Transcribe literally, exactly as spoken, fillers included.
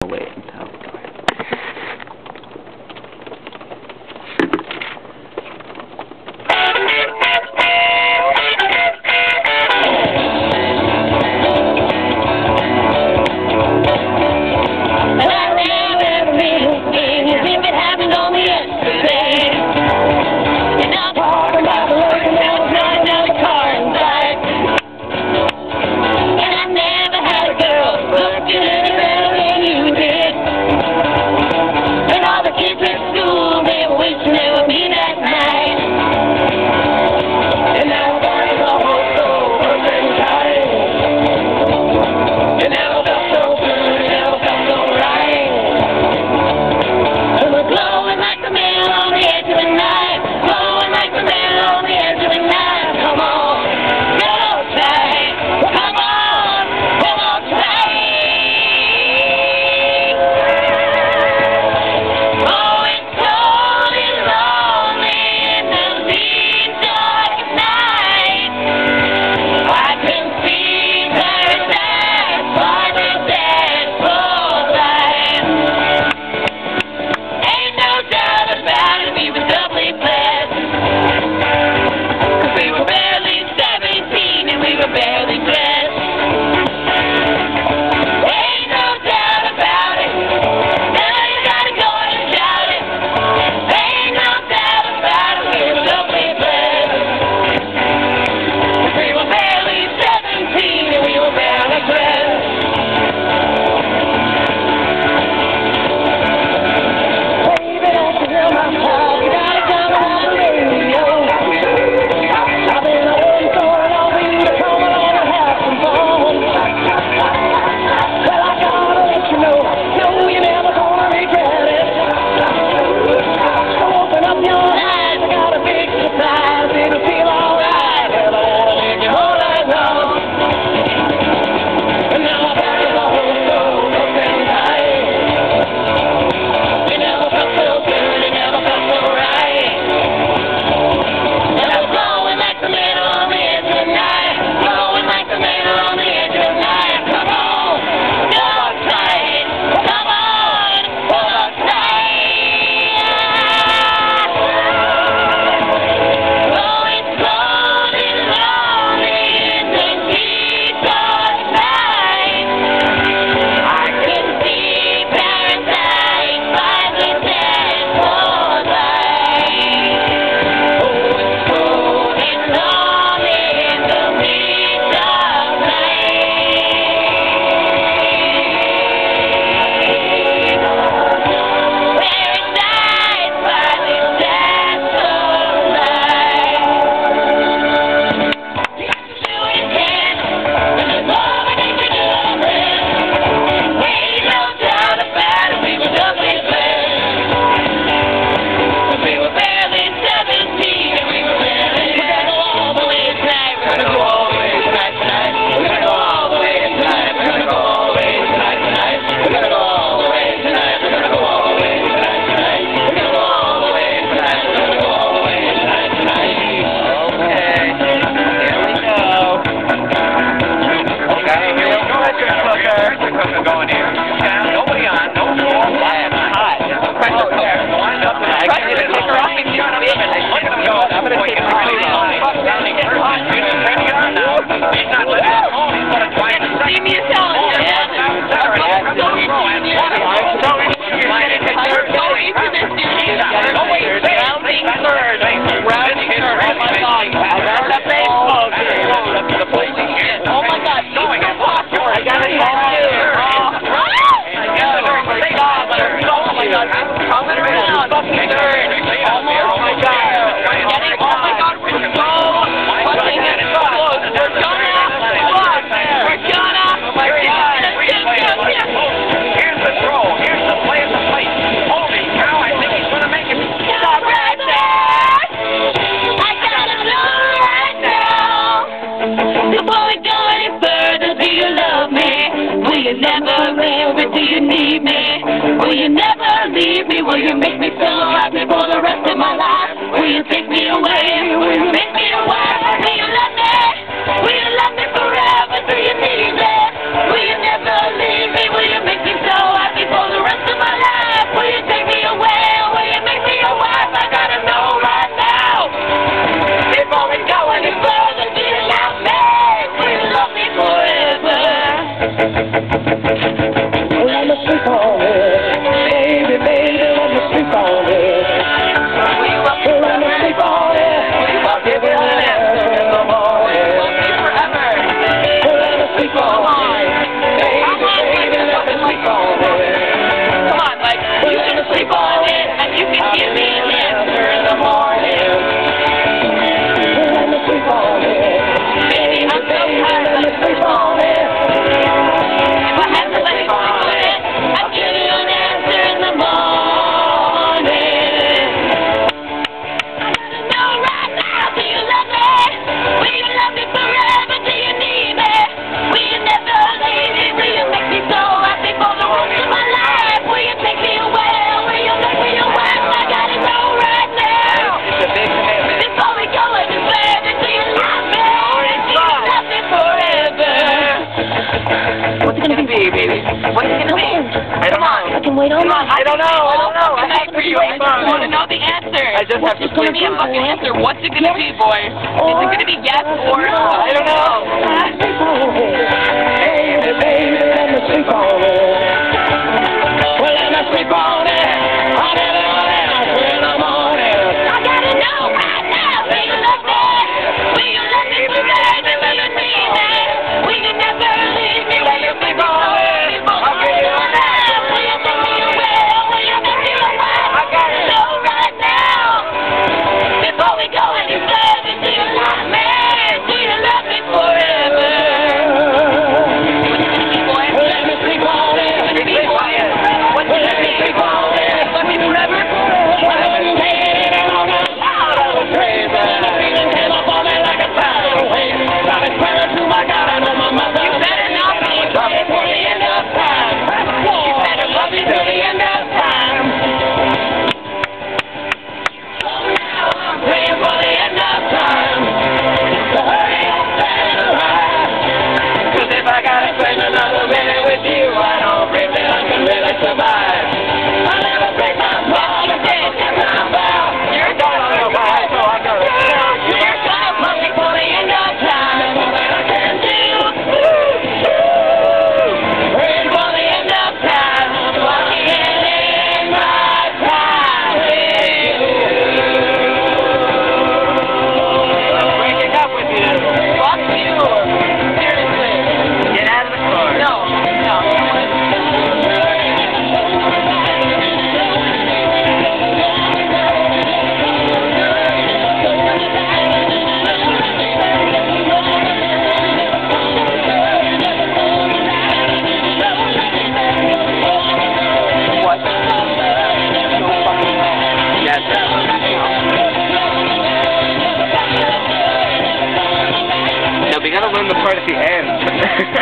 wait until we go ahead. you never leave me? Do you need me? Will you never leave me? Will you make me so happy for the rest of my life? Will you take me away? Will you make me away? Will you love me? Will you love me forever? Do you need me? Will you never leave me? Will you make me so happy for wait on that. I don't know, I don't know. I have for you. I just want to know the answer. I just have to Just give me a fucking answer. What's it gonna be, boy? Is it gonna be yes or no? I don't know. Baby, baby, let me sleep on it. Well, let me sleep on it. I'll never know in the morning. I gotta know right now. Will you love me? Will you love me today? Will you need me? Will you never leave me? Will you sleep on it? I'll give you a night. Will you take me away? Will you make me away? I gotta know right now. Before we go any further, do you love me? Do you love me forever? Let me sleep on it. Let me sleep on it. Let me sleep on it. Love me forever. Whatever you say, I'm out of the crazy. The feeling came up on me like a tidal wave. Got me swearing to my God, I know my mother. You better not be love me for the end of time. You better love me till the end of time. So now I'm praying for the end of time. So hurry up and arrive. 'Cause if I gotta spend another minute with you, I don't think that I can really survive. I never break my promise, and I'm bound. You're gonna survive, so I'm gonna do. You're gonna love me for the end of time. That's all that I can do. Praying for the end of time, so I can end my time with you. I'm breaking up with you. Fuck you. Seriously. Get out of the car. No. No. What? Yes. No, we gotta learn the part at the end.